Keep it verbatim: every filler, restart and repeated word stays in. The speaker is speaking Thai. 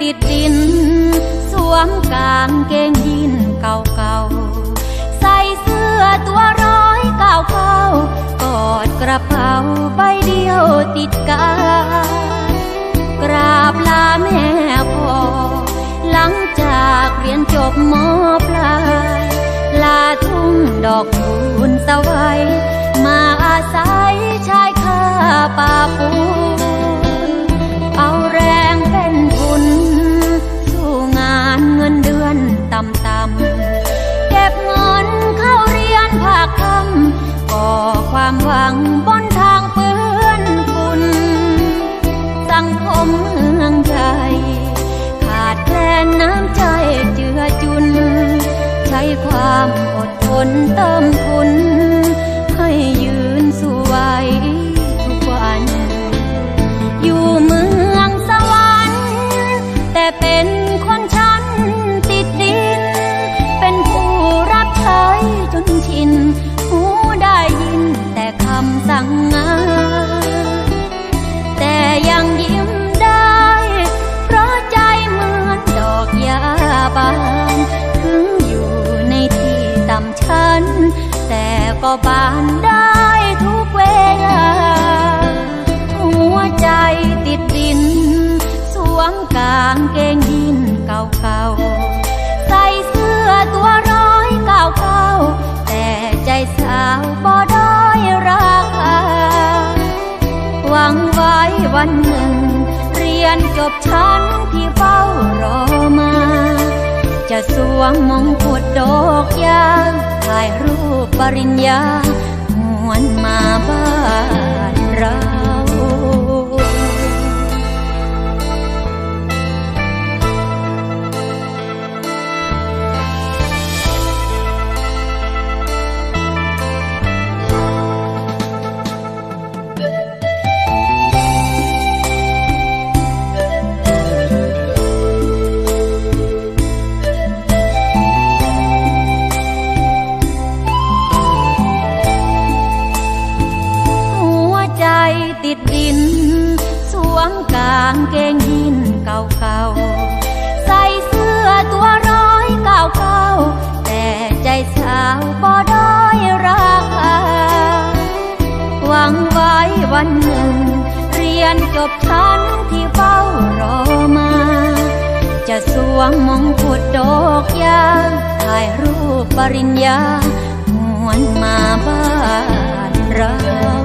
ติดดินสวมกางเกงยีนเก่าๆใส่เสื้อตัวร้อยเก่ากอดกระเป๋าใบเดียวติดกายกราบลาแม่พ่อหลังจากเรียนจบม.ปลายลาทุ่งดอกคูณสวัยมาอาศัยชายคาป่าปูเอาแรงเป็นทุนสู้งานเงินเดือนต่ำๆเก็บเงินเข้าเรียนภาคค่ำก่อความหวังบนทางเปื้อนฝุ่นสังคมเมืองใหญ่ขาดแคลนน้ำใจเจือจุนใช้ความอดทนเติมทุนให้ยืนสู้ไหวทุกวันอยู่เมืองสวรรค์แต่เป็นคนชั้นติดดินเป็นผู้รับใช้จนชินหูได้ยินแต่คำสั่งงานแต่ยังยิ้มได้เพราะใจเหมือนดอกหญ้าบานถึงอยู่ในที่ต่ำชั้นแต่ก็บานได้ทุกเวลาหัวใจติดดินสวมกางเกงยีนเก่าๆใส่เสื้อตัวร้อยเก่าๆแต่ใจสาวบ่ด้อยราคาหวังไว้วันหนึ่งเรียนจบชั้นที่เฝ้ารอมาจะสวมมงกุฎดอกยาถ่ายรูปปริญญาหวนมาบ้านเราติดดินสวมกางเกงยีนเก่าๆใส่เสื้อตัวร้อยเก่าๆแต่ใจสาวบ่ด้อยราคาหวังไว้วันหนึ่งเรียนจบชั้นที่เฝ้ารอมาจะสวมมงกุฎดอกยาถ่ายรูปปริญญาหวนมาบ้านเรา